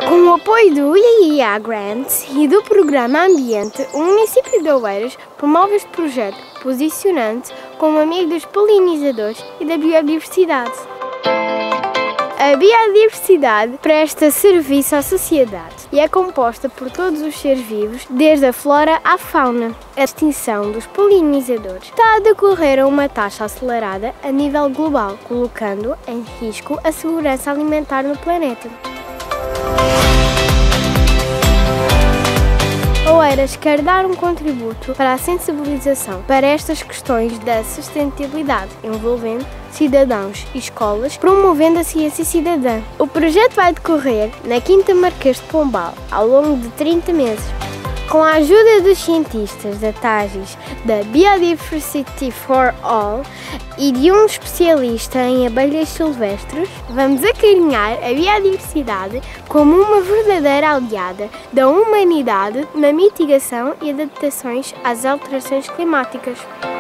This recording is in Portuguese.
Com o apoio do IIA Grants e do Programa Ambiente, o município de Oeiras promove este projeto, posicionando-se como amigo dos polinizadores e da biodiversidade. A biodiversidade presta serviço à sociedade e é composta por todos os seres vivos, desde a flora à fauna. A extinção dos polinizadores está a decorrer a uma taxa acelerada a nível global, colocando em risco a segurança alimentar no planeta. Oeiras quer dar um contributo para a sensibilização para estas questões da sustentabilidade, envolvendo cidadãos e escolas, promovendo a ciência cidadã. O projeto vai decorrer na Quinta Marquês de Pombal, ao longo de 30 meses. Com a ajuda dos cientistas da TAGIS, da Biodiversity for All e de um especialista em abelhas silvestres, vamos acarinhar a biodiversidade como uma verdadeira aliada da humanidade na mitigação e adaptações às alterações climáticas.